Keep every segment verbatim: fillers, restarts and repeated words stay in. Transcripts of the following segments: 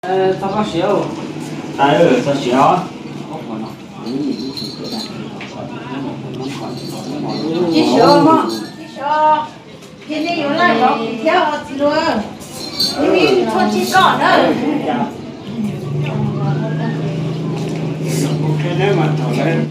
ờ tao có xíu tại ừ tao xíu chỉ sửa mà chỉ sửa hiện nay有那有比较几多因为做几个呢 cái này mà thổi lên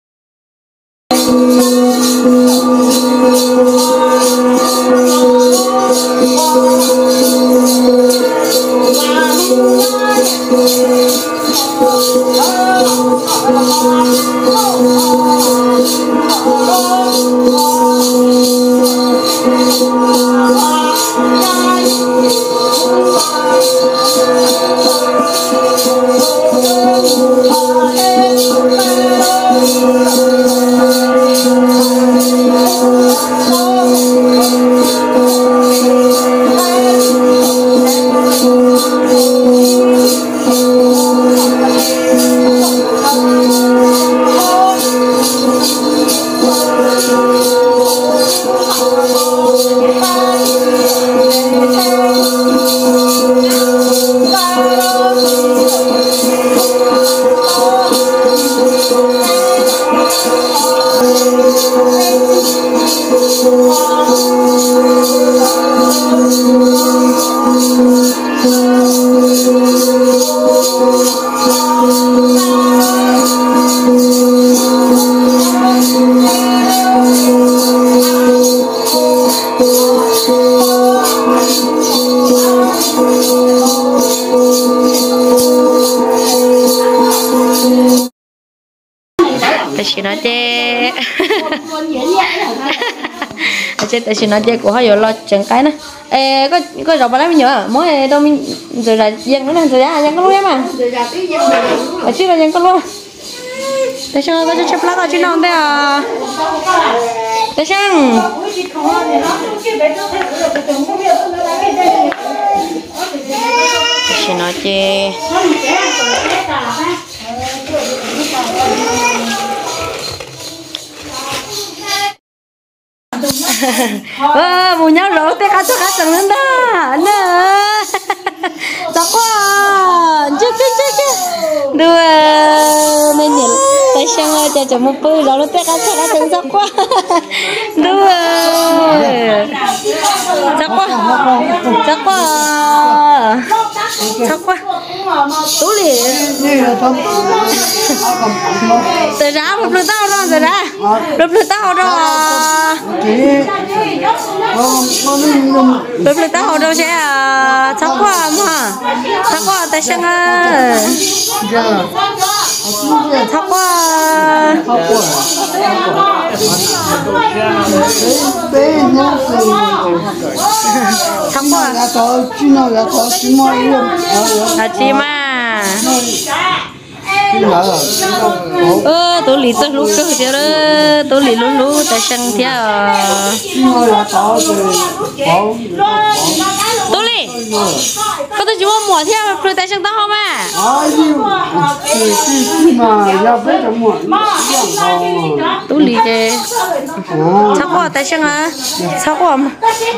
chị nói chê chị tại chị nói chê của họ giờ lo chừng cái nữa ê có có rau bà lấy nhiều à mỗi đâu mình rồi là dân nó làm rồi à dân có luôn em à ở chứ là dân có luôn tại sao có chụp lá có chứ non thế à tại sao chị nói chê ờ mù nhau lỗ té cá cho cá chẳng lên đó nè chắc quá chứ chứ chứ chứ đưa nên nhỉ tại sao cho cho một bữa rồi nó té cá cho cá chẳng chắc quá đưa chắc quá chắc quá chắc quá tú liền từ ra một lượt tao rồi từ ra một lượt tao rồi lúc lúc tao đâu sẽ chắc quá mà chắc quá tại sao à chắc quá chắc quá là chi mà ơ tôi lì tôi lúc cơ chứ đó tôi lì lúc lúc tại sao thế tôi lì có tôi chỉ muốn mua theo rồi tại sao tao không à tôi lì chứ sao quá tại sao à sao quá mà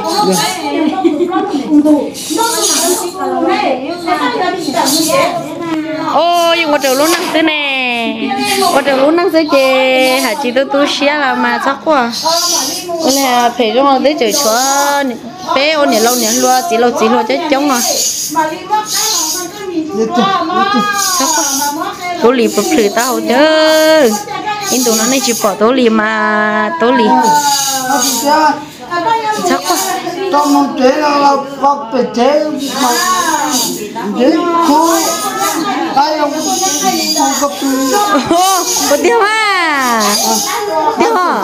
ôi nhưng mà trời luôn năng thế nè mà trời luôn năng thế chứ hả chị tôi tôi xé là mà chắc quá là phải trong là tới trời chúa bé ôn nhỉ lâu nhỉ luôn chỉ lâu chỉ luôn chết chống rồi chắc quá tôi lì bực thử tao chứ nhưng tụi nó này chỉ bỏ tôi lì mà tôi lì chắc quá trong một chế là bọc bể chế mà chế khu ai ông không có từ có tiêu à tiêu à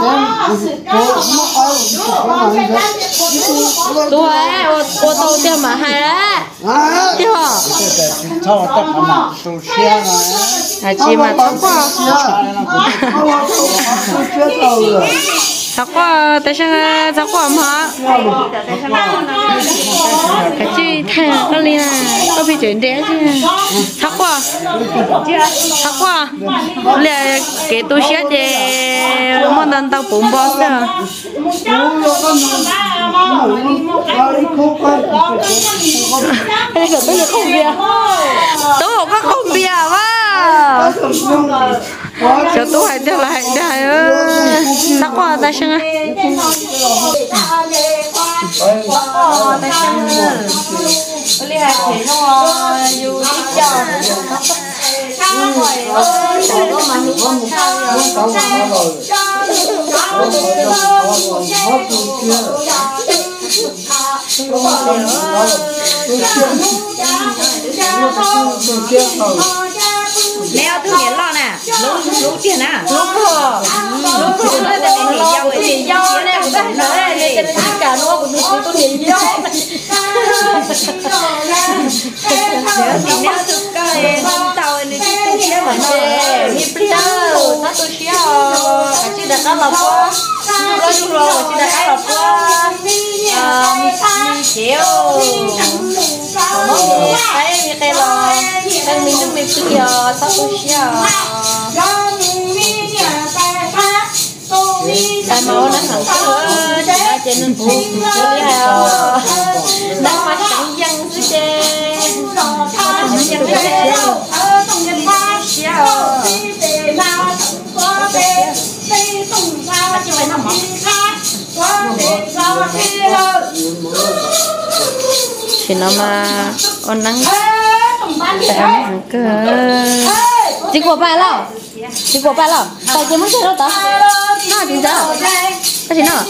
tôi ấy ô tô tiêu mà hay á tiêu à à chị mà chắc quá chắc quá tại sao chắc quá mà cái gì thằng cái gì à có bị chuyện đấy chứ chắc quá chắc quá là cái tôi xé chè món ăn tao bún bò sao cái này tôi được không bia tôi có không bia mà cho tôi hay cho lại đây ơi sắc quá ta xem Lý Hà thì nó dù đi chợ leo thứ miền lo nè lú lú tiền à lú khờ lú khờ nó để mình dâu thì dâu nè cũng phải nữa này cho nên tất cả nó cũng được tôi nhìn dâu thì nếu thực cái tàu này cái cái xe mà xe đi đâu nó tôi xíu cái gì đặt nó quá rồi rồi rồi cái đặt nó quá mi xíu nó cái mi cái lo cái mình nó mình bây giờ sao tôi xíu cái màu nó hẳn cái ra trên nên phụ cho đi hào đang phát triển dân dưới trên phát triển dân dưới trên chỉ nó mà con nắng tại ăn cơ chỉ của ba lâu chỉ của ba lâu tại chỉ mới chơi đâu ta nó thì sao cái gì nó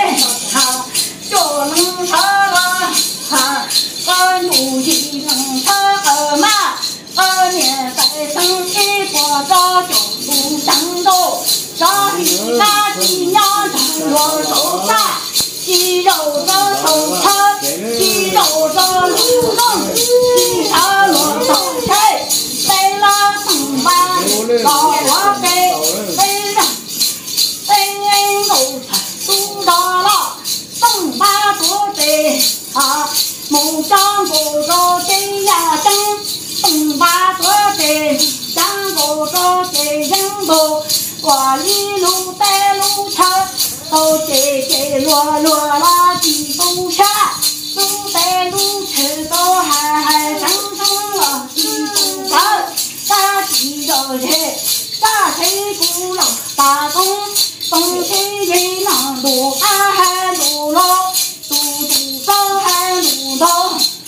có nụ gì nắng thơ ở mà ở nhà tại sân khi qua cho chỗ đủ trắng đồ cho thì ta chỉ nhau chẳng lo số ta chỉ đầu cho sầu thơ chỉ đầu cho lũ đông chỉ thơ lo sầu thế đây là thằng ba có quá kê đây là đây anh đầu tu đó là thằng ba của tề à mù tròn bộ đồ tây nhà trắng thằng ba của tề trắng bộ đồ tề dân bộ quả lý lũ tê lũ thơ tô tề tề lùa lùa la chỉ tu cha lũ tê lũ chữ tô hà hà trắng trắng là chỉ tu thơ ta chỉ rồi thế ta thấy cũ lòng ta cũng không thấy gì nào đủ a ha đủ lo đủ đủ so ha đủ đó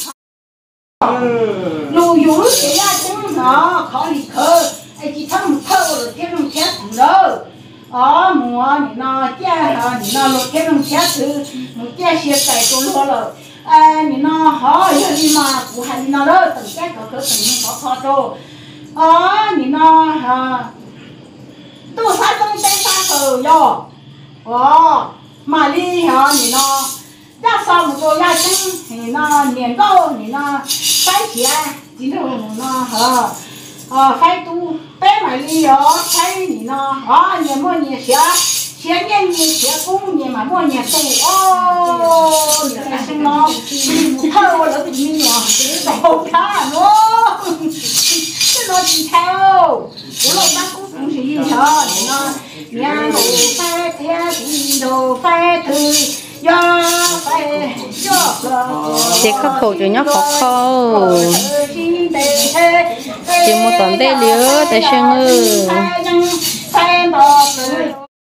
lù dũ chỉ là chúng nó khó đi khờ ai chỉ thăm thơ rồi thêm một chết nữa ở mùa thì nó cha thì nó lột thêm một chết thứ một cha xịt tại tôi lo rồi à thì nó hỏi đi mà của hai nó đó từng chết có cơ từng có khó đâu ở thì nó ha tôi sai không sai sai rồi do ờ mà đi hả thì nó ra sau một cô ra chân thì nó niệm câu thì nó phải chia chỉ đâu nó hả ờ phải tu bé mà đi đó phải thì nó hả niệm mua niệm xia xia niệm niệm xia cũng niệm mà mua niệm tu ô cái sinh nó thâu là cái gì nhỉ đâu cả nó cái nó chỉ theo của nó bác cũng không gì hết nó nhà đồ phải theo thì đồ phải từ do phải cho chỉ khắc khổ cho nhóc khóc khổ chỉ một tuần tê liếu tại sao ngư phải bỏ người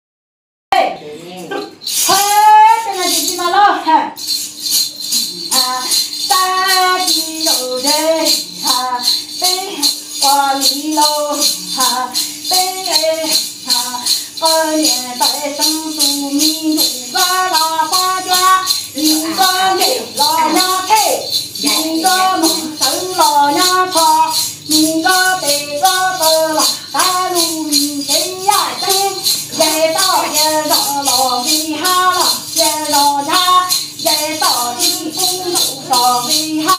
ta đi đâu đây ha qua lý lô ha bê ha ơi nhà tại sông tu mi đủ ba la ba cha đi con để lo nha thế đi con một sân lo nha thọ đi con để con tơ là ta lu mi thế ya chân để tao để lo lo vi ha là để lo nha để tao đi cũng lo vi ha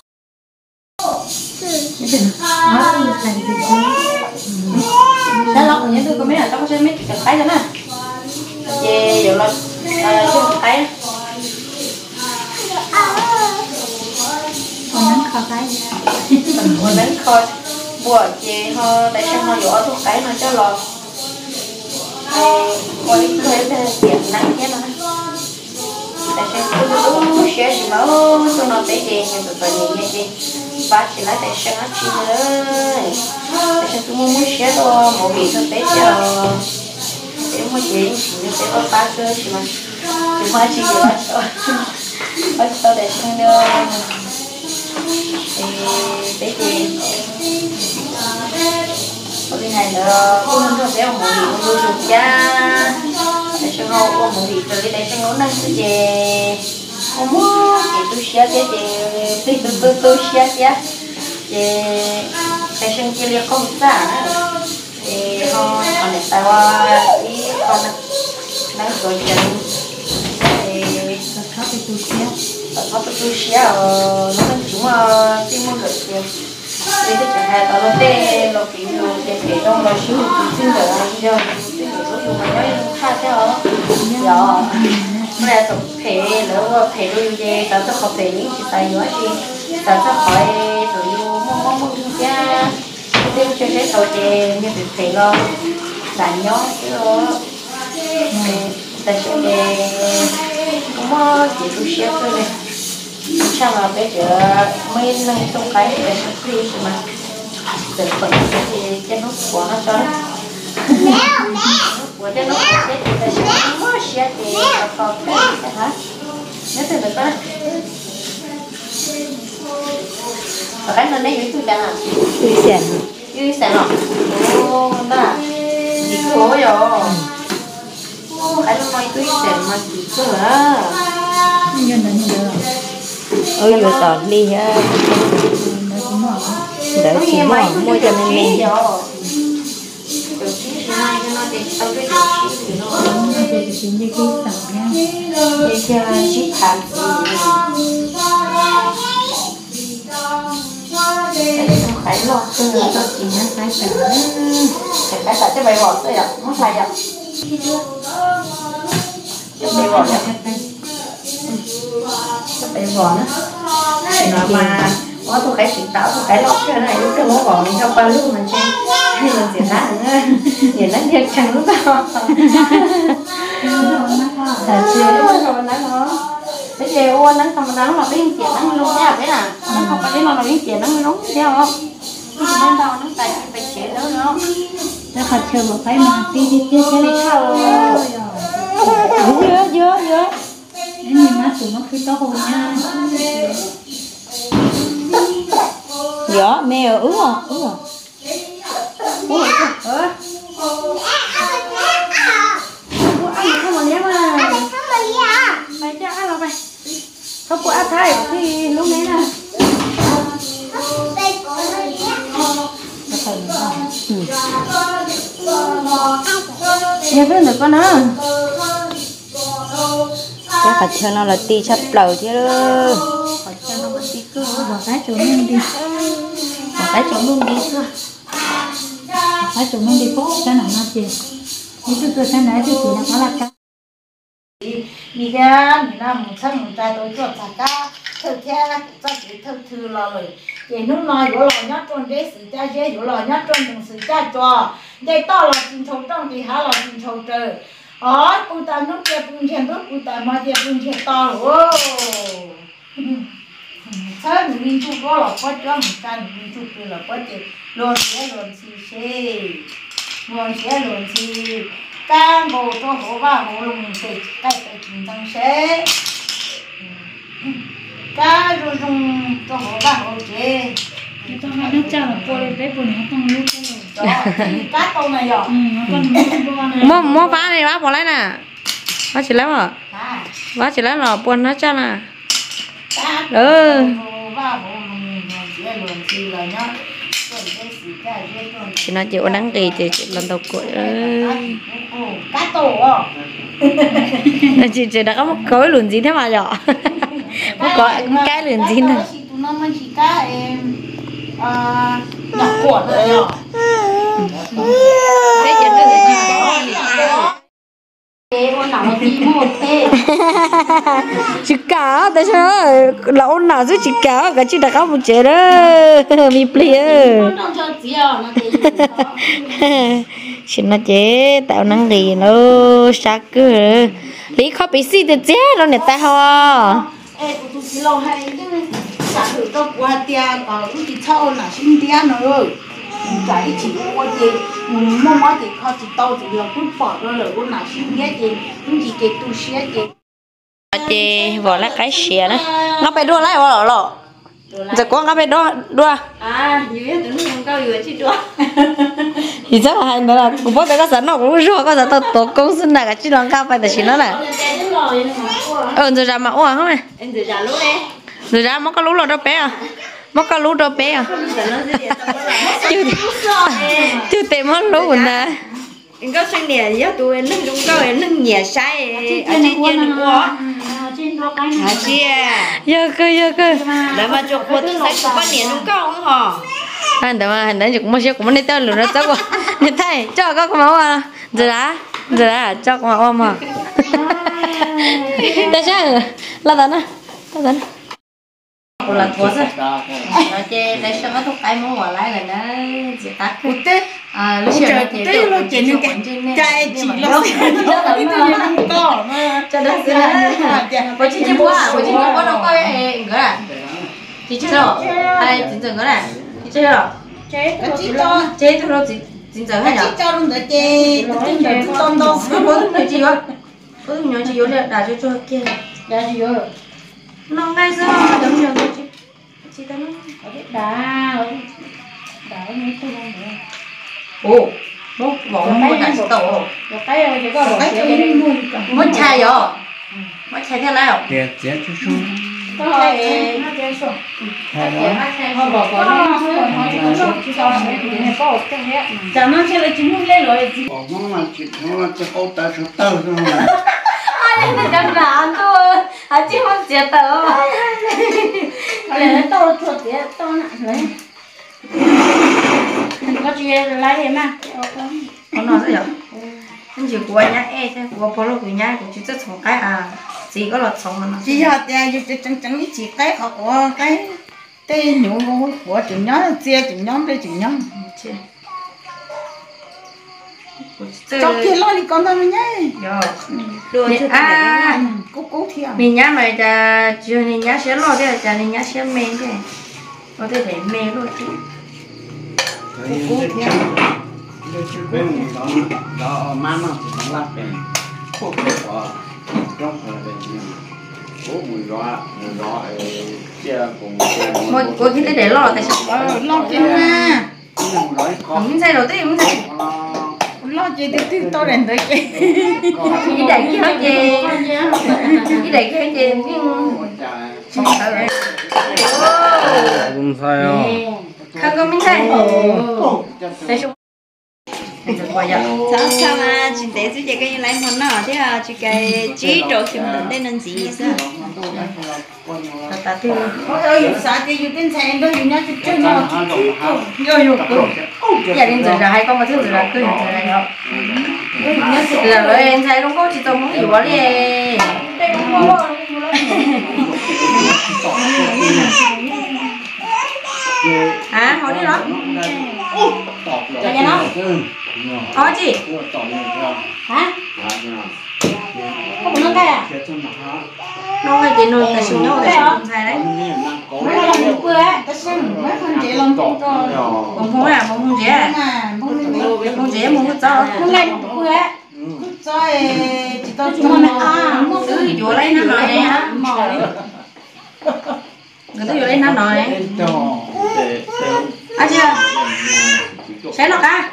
đã lọc những thứ có mấy là tao có chơi mấy cái tay đó nè về rồi là chơi tay còn nắng kho tay còn nắng kho bùa về ho tại sao ho vỏ thuốc tay mà cho lọt coi coi cái tiền nắng thế mà tại sao tôi sẽ chỉ bảo tôi nói tới gì nhưng tôi nhìn như gì ba chỉ là tại sao nó chỉ nữa tại sao tôi muốn muốn sẽ thôi một vị tôi tới giờ để một chuyện chỉ sẽ có ba cơ chỉ mà chỉ mà chỉ là thôi bắt đầu để xem nữa thì tới gì ở bên này nữa cô nên cho bé một vị một đôi chục cha để cho họ có một vị tới đây cho nó năng sự gì không muốn thì tôi sẽ cái gì thì tôi tôi tôi sẽ cái thì tại sao kia liền không xa nữa thì họ còn để tao đi còn năng rồi chân thì khó thì tôi sẽ khó thì tôi sẽ nó đang chúng mà tìm một được tiền bây giờ chẳng hạn tao lo tê lo phím lo tê phê đông lo xíu xíu rồi giờ xíu rồi dùng mà nói khác thế hả giờ bây giờ tụi phê nữa phê luôn về tao sẽ học phê những cái tài nữa gì tao sẽ hỏi tụi yêu mong mong mong cha tiêu cho cái tàu chè như tụi phê lo đánh nhó chứ ta sẽ về cũng chỉ tôi sẽ thôi này sao mà bây giờ mới nâng trong cái để nó free mà để phần thì cho nó của nó cho của cho nó sẽ thì ta sẽ mua sẽ thì còn cái sẽ hả nếu từ được đó và cái nó lấy dưới tôi chẳng à dưới sàn dưới sàn à ô ta gì cố rồi ô cái nó nói dưới sàn mà gì cơ à nhân là như vậy ôi vừa tọt đi ha đỡ chỉ mỏng mua cho nên mình phải lo từ đó chỉ nó phải tự phải phải tự cho bài bỏ thôi ạ không phải ạ cho bài bỏ ạ cho bài bỏ nữa thì nói mà có tôi phải tỉnh táo tôi phải lo cái này lúc cái món bỏ mình trong ba lúc mình xem hay là gì đó nữa nhìn nó như chẳng lúc nào thật sự lúc nào mình nắng nó bây giờ ô nắng không nắng là biến chuyện nắng luôn nha thế nào nắng không phải đến là biến chuyện nắng luôn theo không nên đâu nắng tại phải chuyện nữa nữa nó thật sự mà phải mà đi đi đi đi sao dứa dứa dứa nhưng mà tụi nó khi to hồi nha dứa mẹ ở ứ à ứ à ứ à ăn không mà nhé mà phải cho ăn vào vậy không có ăn thay thì lúc đấy là nhà cái được con á cái phải cho nó là ti sắp đầu chứ phải cho nó là ti cứ bỏ cái chỗ mình đi bỏ cái chỗ mình đi thôi bỏ cái chỗ mình đi phố cái nào nó gì như tôi tôi cái này thì chỉ là có là cái đi ra mình làm một thân một tay tôi chuột cả cá thực theo cho chị thực thư lo rồi chị lúc nói có lo nhát trong cái sự cha chế có lo nhát trong từng sự cha cho đây to là trình thấu trong thì há là trình thấu trời ở cụ ta nước kia bún chè nước cụ ta mà kia bún chè to rồi thế mình chụp có là có cho mình can mình chụp là có chị luôn sẽ luôn xì xì luôn sẽ luôn xì cán bộ cho họ và họ lùng thì cái cái chuyện tăng sẽ cá rồi dùng cho họ và họ chế cho nó nó cho là cô lên bé bún nó không lúc rồi cá tôm này rồi mua mua phá này bác bỏ lấy nè bác chỉ lấy mà bác chỉ lấy là buồn nó cho nè ừ chị nói chịu nắng kỳ chị lần đầu cuối ơi cá tổ chị chị đã có một cối lùn gì thế mà nhỏ một có cái lùn gì này nó mới chỉ cá em nhỏ cuộn rồi nhỏ thế cho nó là gì đó chị cá tại sao lão nào chứ chị cá cả chị đã có một chế đó mi plia xin nó chế tạo năng gì nó sao cứ lý khó bị xí từ chế rồi nè ta ho ê tụi chị lâu hay chứ trả thử cho qua tia ở cái chị sau là xin tia nữa chạy chỉ qua chị mua mua thì khó chỉ tao chỉ là cũng bỏ rồi là cũng là xin tia chị cũng chỉ cái tu sửa chị chị vợ lá cái xìa đó nó phải đua lại vợ lọ giờ con nó phải đua đua à nhiều nhất tụi nó không cao nhiều chứ đua thì chắc là hay nữa là cũng bố cái sản nó cũng rồi có sản tao tổ công sinh là cái chỉ đoàn cao phải là chỉ nó là ờ giờ ra mà uổng không này em giờ ra lúc đấy giờ ra mất cái lú rồi đâu bé à mất cái lú đâu bé à chưa chưa tìm mất lú mình nè anh có sinh nhẹ nhá tụi em nâng cũng có em nâng nhẹ sai ở trên trên của à chị giờ cơ giờ cơ để mà chụp một cái sai của nhẹ đúng không hả anh đó mà anh đấy cũng mua xe cũng mua nét tên luôn đó chắc quá nét thay cho có cái máu à giờ đã giờ đã cho cái máu mà tại sao là đó nè là đó là thua rồi rồi chị tại sao có thuốc tay muốn bỏ lại là nó chỉ tắt một tết à lúc trời chiều một tết lo chuyện như cái trai chỉ lo chuyện không có mà cho đó xưa bố chị chưa bố à bố chị chưa bố đâu coi cái à chị chưa rồi ai chính giờ cái này chị chưa rồi chế chỉ cho chế thôi đâu chị chính giờ hay chỉ nhở cho luôn để chế tôi nhớ con đâu bố nhớ chị quá bố nhớ chị vô đây đã cho cho kia đã gì rồi nó ngay giờ giống như chị chị ta nó đã đã mấy tôi không được ồ bố bỏ một cái tàu một cái rồi chỉ có một cái mất chai rồi mất chai theo nào Tiệt tiệt chút chút. có cái nó chơi xuống họ bỏ bỏ nó họ chỉ có xuống chỉ cho nó để có cái hết chẳng nó chơi là chúng nó lên rồi Bỏ nó là chỉ nó là cho cô ta số tơ thôi mà. ai nên chẳng là thôi à chỉ không chết tớ lấy nó to chuột thì to nặng lấy có chuyện lấy em à con nói gì vậy anh chỉ của nhá e thế của bố lúc nhá của chị rất sống cái à chỉ có lọt sống mà chỉ hạt ya chỉ chẳng chẳng ít chỉ cái họ của cái tên nhũ của chừng nhóm chia chừng nhóm đây chừng nhóm cho kia lo đi con thôi nhá rồi à cố cố theo mình nhá mày cha chưa nên nhá sẽ lo thế là cha nên nhá sẽ mê thế có thể để mê luôn chứ cố theo Bên đó đó má nó thì nó lắc đèn. Cô cô trong là đèn. Bố mùi rõ mùi rõ chia cùng một cô khi để lo tại sao lo kia mà mình sai đầu tiên mình sai lo chơi từ từ to đến tới cái cái đẩy kia hết gì cái đẩy kia hết gì nhưng không sai không có mình sai tại sao sao sao mà chị để chị cái gì lại món nọ thế à chị cái chỉ trộn thì mình tên là gì sao ta tiêu ơi sao thìอยู่trên xe đóอยู่nhá chị chơi nó yo yo gia đình rồi hai con mà thứ rồi là cứ như thế này không là rồi em thấy đúng không chị tôi muốn hiểu quá đi à hồi đi đó là nhà nó có chị hả có một cái à nó cái chị nuôi ta xuống nhau để xuống thay đấy mấy con làm bữa á cái sân mấy con chị làm cũng cho không không à không không dễ không dễ muốn cái cho không làm bữa á cho chị tôi cho mẹ à cứ chỗ lấy nó nói này hả người ta vô lấy nó nói à chưa sẽ nó ca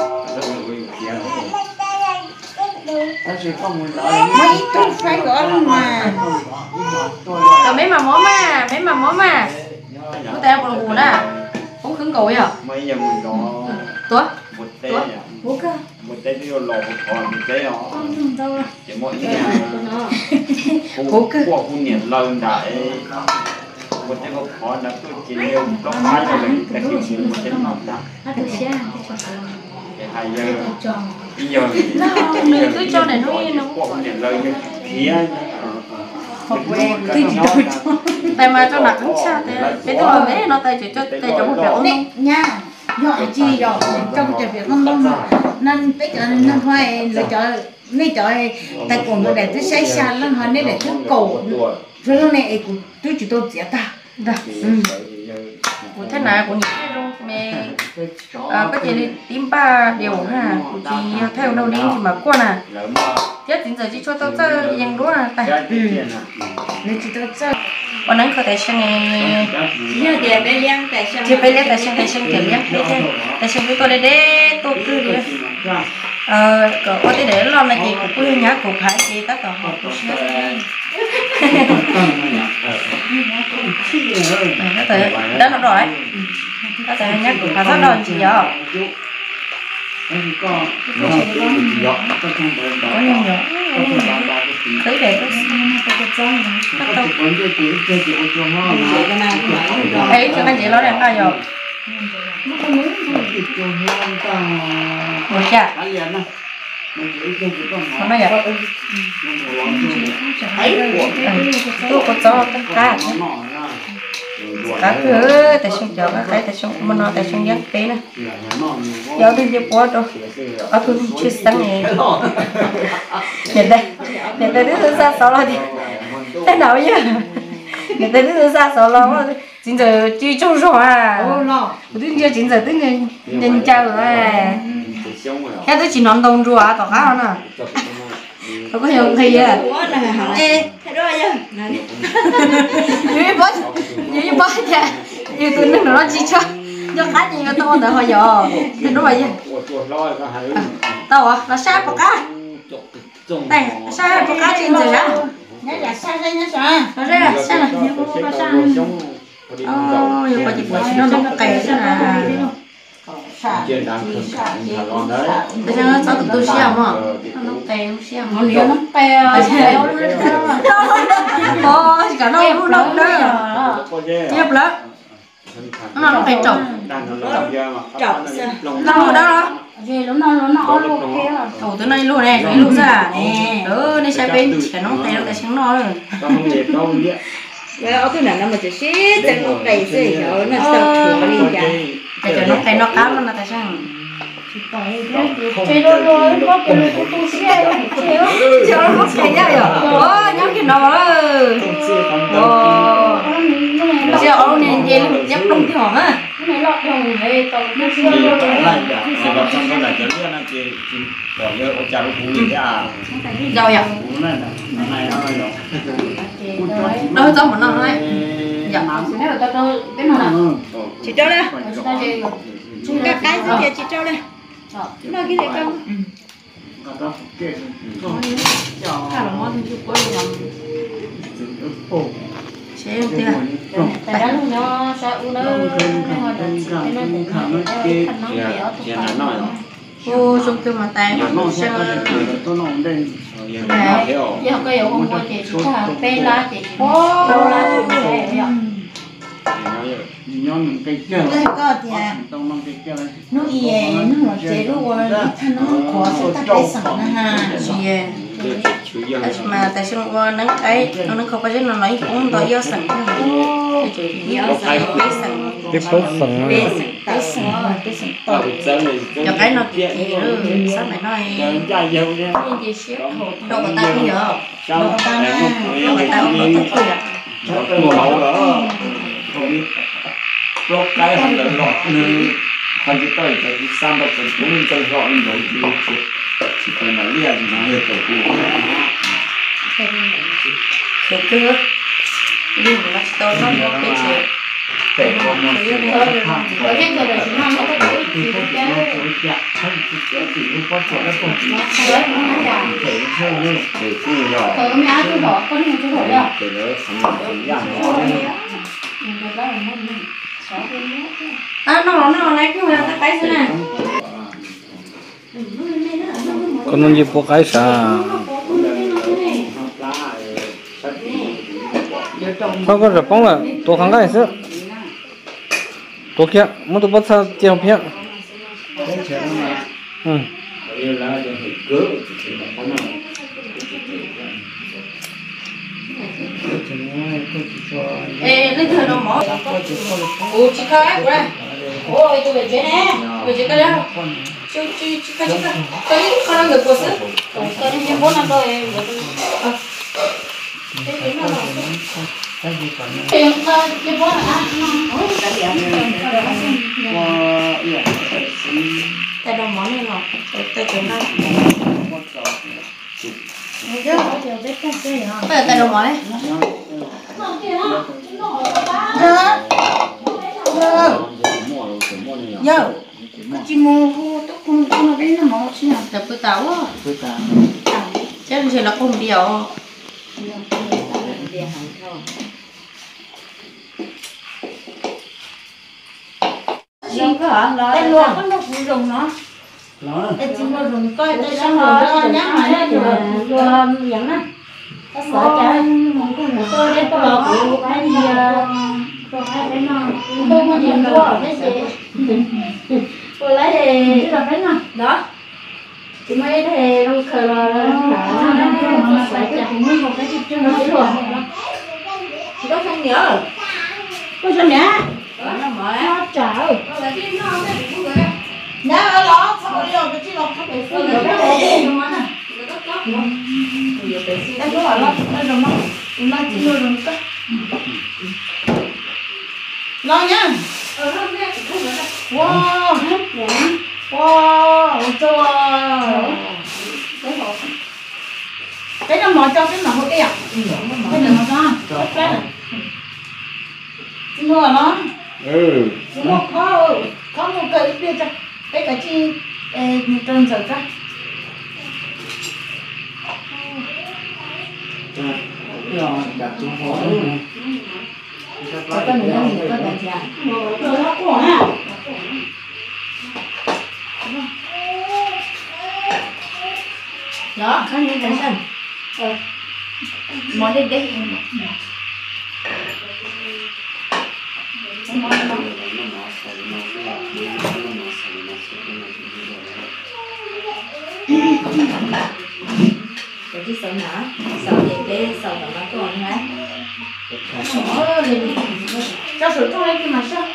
mấy tôi phải gọi mà rồi mấy mà món mà mấy mà món mà có tao còn buồn à không khứng cầu vậy Mấy giờ mình có tuổi một té nhỉ? bố cơ Một té đi lò một còn một té họ chỉ mỗi nhà bố cơ của khu nhiệt lần đại một té có khó là tôi chỉ nhiều lúc hai giờ mình đã kêu chuyện một té mỏng đã hai giờ bây giờ mình cứ cho này nó yên nó của nhiệt lần như kia tại mà cho đặt cũng sao thế cái tôi mấy nó tay chỉ cho tay cho một việc không nha giỏi chi giỏi trong việc việc không đông nên bây giờ nên phải lựa chọn nên chọn tại cùng người để thứ sai xa lắm họ nên để thứ cổ rồi lúc này cũng tôi chỉ tôi chỉ ta đó của thế nào của những cái luôn mẹ có thể đi tím ba điều ha chỉ theo đâu đi thì mà qua nè chết đến giờ chỉ cho tao chơiยังรู้à tại nên chỉ tôi chơi วันนั้นเขาแต่ช่าง nhớ tiền để liang tại sao จะไปเลี้ยงแต่ช่างแต่ช่างเดี๋ยวเลี้ยงไม่ได้แต่ช่างตัวเด็กๆตัวคือเดียวเออก็ว่าที่เดี๋ยวเราในจีกูพูดอย่างนี้กูขายจีตั้งแต่หกปีแล้วแต่đó nó rồi đóแต่nhắcกูขายrất đòn chị giờ có nhiều nhỏ thấy đẹp ấy cho anh chị nói đẹp bao giờ một chả hôm nay vậy tôi có cho tất cả cả thứ tại sao cho cái cái tại sao mà nó tại sao nhắc tí nè giờ đi đi qua rồi ở cứ chưa sáng này nhận đây nhận đây thứ ra sáu lo đi thế nào vậy nhận đây thứ ra sáu lo chính giờ chỉ trông rồi à tôi giờ chính giờ tôi nhìn nhìn chào rồi cái tôi chỉ nón đồng rùa tỏ khá hơn à tôi có hiểu gì à ê thế đó chứ như bớt như bớt nha như tôi nên nó chỉ cho cho cá gì to để hồi giờ thì nó vậy tao à là sao bọc cá đây sao bọc cá trên rồi á nhớ là sai đây nhớ sao nó đây là sao là như có sao ôi giờ có gì nó nó cày thế nào trên đang thực hành thà lon đấy bây giờ nó tụi tôi xem mà nó tèo xem nó liều nó tèo ô cả nó nó nó đó tiếp lắm nó nó phải trồng trồng đâu đó gì nó nó nó luôn kia ồ tới nay luôn này luôn ra nè ừ đây sai bên cả nó tèo cái sáng nó rồi không đẹp đâu nhé cái ở cái này nó mà chỉ xí chân nó cày xí rồi nó sập thua đi cả cái cho nó cái nó cá nó là tại sao chơi đôi đôi có cái này cũng tu xe cho nó mất cái ra rồi ô nhóc cái nó ô giờ ông này về nhóc đông thỏ á cái này lọt đồng về tàu tu xe đi đôi trở lại cả thì vào trong đó là chấn liên anh chị bỏ nhớ ông cha nó cú đi à rồi ạ cú này này nó rồi đâu cho một nó này dạ nếu mà tao tao cái nào nào chị cho đây tao chơi chúng ta cái gì vậy chị cho đây nó cái này không cả là ngon thì có gì làm chế tiêu tại đó nó sao u nó nó ô trong kia mà tay mà sao giờ học cái không có chị chỉ là pe lá chị đâu lá chị vậy nhon cái chơi cái có thì tông mang cái chơi nó ie nó là chế luôn thân nó khó sẽ tắt cái sẵn ha gì mà tại sao nó nắng cái nó nắng không có gì nó nói cũng đòi do sẵn cái chuyện do sẵn cái sẵn tiếp xúc phần cái cái sẵn cái sẵn to cho cái nó kỹ kỹ nữa sáng này nói gì xíu đâu có tay bây giờ đâu có tay đâu có tay không có tay kìa mùa mẫu đó lúc cái không được lọt nên không chỉ tới cái sam bậc cũng cũng tới gọi rồi thì chỉ cần nói liền thì nó được tổ cụ cái cứ đi một lát tôi nó có cái chuyện để có một ở trên người đời chúng nó có cái gì cái cái để phu rồi ở mẹ chú bỏ con nhiều chú bỏ đâu để nó thành thành dạng à nó nó lấy cái nào cái cái này con nó như có cái sao không có rập bóng là tôi không cái gì tôi kia muốn tôi bắt sao chơi không biết ừ như là để cứ thì nó có nào ê lấy thử đồ mỏ ủa chị coi của đây ôi tôi về chế nè về chế cái đó chú chú chú cái chú cái con đang được của sứ cái này em muốn ăn rồi tiền thôi em muốn ăn cái đồ món này ngọt cái chuyện này bây giờ cái đồ món này Yo, chị mua tôi không không có biết nó món gì nào. tập bữa táo á chắc là nó không điều Chị có hả? Tên luôn có nó phụ dùng nó. Tên chị mua dùng coi tên xong rồi nó nhắc mà nó rồi rồi dẫn á. Nó sợ chả tôi đến tôi lọc cái gì rồi hai cái nó tôi mua gì mua cái gì tôi lấy thì cái là cái nào đó chị mấy thì đâu khờ là nó phải chặt mới một cái chứ nó chỉ rồi chị có không nhớ có sao nhớ nó mở nó trời nhớ nó lót sao đi rồi cái chi lót không phải phơi cái gì mà nè em có hỏi nó nó rồi nó nó chỉ rồi rồi cái lo nhá wow wow chua cái nó mò cho cái nào cái à cái nào cho cái này mua nó ừ mua có có một cái kia cho cái cái chi một tuần rồi cái có cái nữa thì có cái gì à rồi nó của ha đó cái này là sao món đi đi cái gì sợ nữa sợ gì cái sợ tao nó còn hả cho sữa cho lên cái mà sao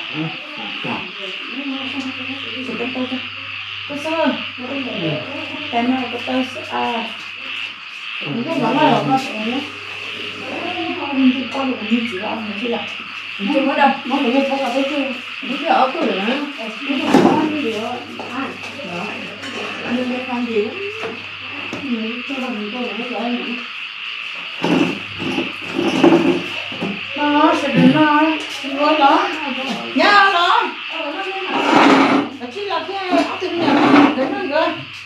sữa cho tôi có sao cái này có tôi à những cái món này là có sữa nhé không có được như chị ăn như là chưa có đâu nó phải như có cả cái chưa những cái ở cửa nữa những cái món gì đó ăn đó ăn những cái con gì cho mình tôi là cái gì nó sẽ đến nó ngồi đó nhá đó chỉ là cái áo tin nhà đến nó rồi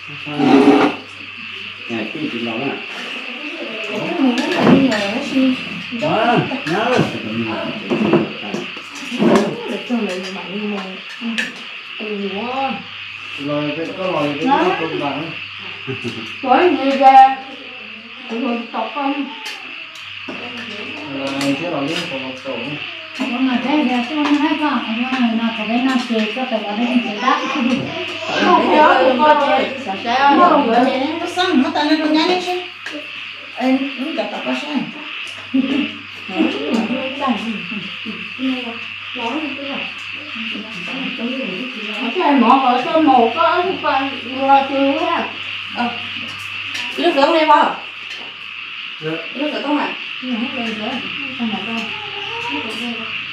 này cái gì đó nè cái mình nó là đi nhà nó xin đó nhớ để cho mình mạnh mà ừ quá rồi cái có rồi cái nó cũng bằng với người ra rồi tộc không cái rồi liên còn một tổ không mà thế ra cho nó hay con anh nó phải đến năm chơi cho phải là đến chơi đá không được không nhớ được con chơi sao sao không nhớ thế nó xong nó tao nó đâu nhá chứ anh cũng cả tao có sao cái mỏ ở cho một có cái qua tiêu á nước rửa đây không nước rửa không ạ không lên nữa không mà đâu